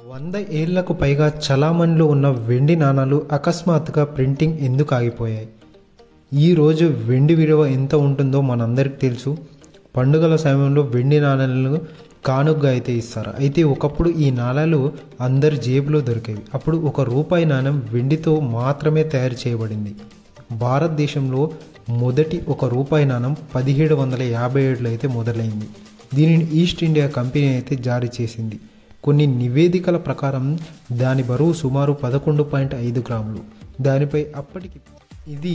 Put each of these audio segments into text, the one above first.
100 ఏళ్లకు పైగా చలామణిలో ఉన్న వెండి నాణాలు అకస్మాత్తుగా ప్రింటింగ్ ఎందుకు ఆగిపోయాయి? ఈరోజు వెండి విలువ ఎంత ఉంటుందో మనందరికీ తెలుసు. పండుగల సమయంలో వెండి నాణాలను కానుకగా అయితే ఇస్తారు. అయితే ఒకప్పుడు ఈ నాణాలు అందరి జేబులో దొరికేవి. అప్పుడు ₹1 నాణెం వెండితో మాత్రమే తయారు చేయబడింది. భారతదేశంలో మొదటి ₹1 నాణెం 1757లో అయితే మొదలైంది. దీనిని ఈస్ట్ ఇండియా కంపెనీ అయితే జారీ చేసింది. కొన్ని నివేదికల ప్రకారం దాని బరువు సుమారు 11.5 గ్రాములు. దానిపై అప్పటికి ఇది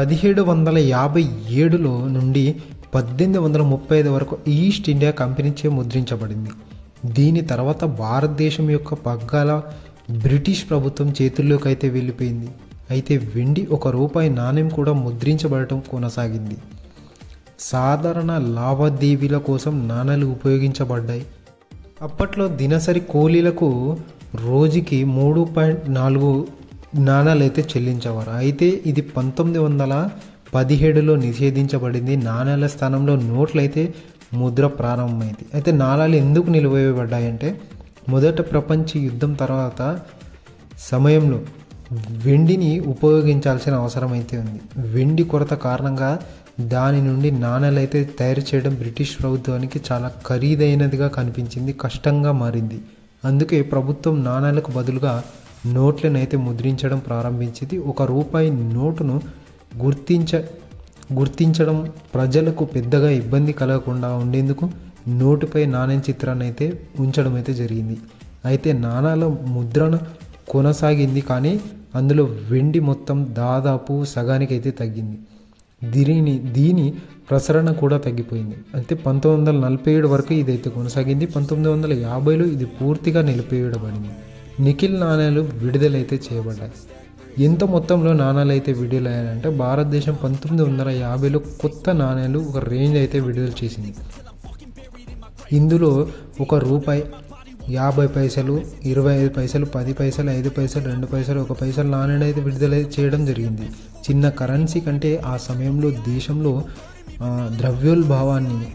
1757లో నుండి 1835 వరకు ఈస్ట్ ఇండియా కంపెనీచే ముద్రించబడింది. దీని తర్వాత భారతదేశం యొక్క పగ్గాల బ్రిటిష్ ప్రభుత్వం చేతుల్లోకి అయితే వెళ్ళిపోయింది. అయితే వెండి ₹1 నాణెం కూడా ముద్రించబడటం కొనసాగింది. సాధారణ లావాదేవీల కోసం నాణాలు ఉపయోగించబడ్డాయి. అప్పట్లో దినసరి కూలీలకు రోజుకి 3.4 నాణాలు అయితే చెల్లించేవారు. అయితే ఇది 1917లో నిషేధించబడింది. నాణాల స్థానంలో నోట్లు అయితే ముద్ర ప్రారంభమైంది. అయితే నాణాలు ఎందుకు నిలిపివేయబడ్డాయంటే మొదటి ప్రపంచ యుద్ధం తర్వాత సమయంలో వెండిని ఉపయోగించాల్సిన అవసరం అయితే ఉంది. వెండి కొరత కారణంగా దాని నుండి నాణాలు అయితే తయారు చేయడం బ్రిటిష్ ప్రభుత్వానికి చాలా ఖరీదైనదిగా కనిపించింది, కష్టంగా మారింది. అందుకే ప్రభుత్వం నాణాలకు బదులుగా నోట్లను అయితే ముద్రించడం ప్రారంభించింది. ₹1 నోటును గుర్తించడం ప్రజలకు పెద్దగా ఇబ్బంది కలగకుండా ఉండేందుకు నోటుపై నాణ్యం చిత్రాన్ని అయితే ఉంచడం అయితే జరిగింది. అయితే నాణాల ముద్రణ కొనసాగింది, కానీ అందులో వెండి మొత్తం దాదాపు సగానికి అయితే తగ్గింది. దీని ప్రసరణ కూడా తగ్గిపోయింది. అయితే 1947 వరకు ఇదైతే కొనసాగింది. 1950లో ఇది పూర్తిగా నిలిపివేయబడింది. నికెల్ నాణాలు విడుదలైతే చేయబడ్డాయి. ఎంత మొత్తంలో నాణాలు అయితే విడుదలయ్యాయంటే భారతదేశం 1950లో కొత్త నాణాలు ఒక రేంజ్ అయితే విడుదల చేసింది. ఇందులో ₹1, 50 పైసలు, 25 పైసలు, 10 పైసలు, 5 పైసలు, 2 పైసలు, 1 పైసలు నాణ్యాలు అయితే విడుదల చేయడం జరిగింది. చిన్న కరెన్సీ కంటే ఆ సమయంలో దేశంలో ద్రవ్యోల్బణాన్ని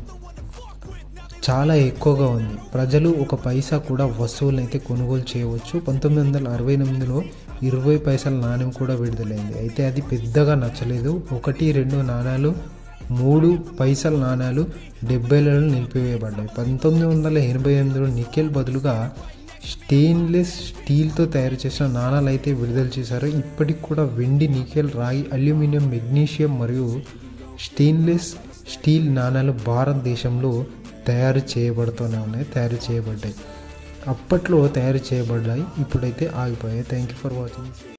చాలా ఎక్కువగా ఉంది. ప్రజలు 1 పైసా కూడా వస్తువులను అయితే కొనుగోలు చేయవచ్చు. 1968లో 20 పైసల నాణ్యం కూడా విడుదలైంది. అయితే అది పెద్దగా నచ్చలేదు. 1, 2 నాణాలు, 3 పైసల నాణాలు 70లలో నిలిపివేయబడ్డాయి. 1988లో నికెల్ బదులుగా స్టెయిన్లెస్ స్టీల్తో తయారు చేసిన నాణాలు అయితే విడుదల చేశారు. ఇప్పటికి కూడా వెండి, నికెల్, రాగి, అల్యూమినియం, మెగ్నీషియం మరియు స్టెయిన్లెస్ స్టీల్ నాణాలు భారతదేశంలో తయారు చేయబడ్డాయి. అప్పట్లో తయారు చేయబడ్డాయి, ఇప్పుడైతే ఆగిపోయాయి. Thank you for watching.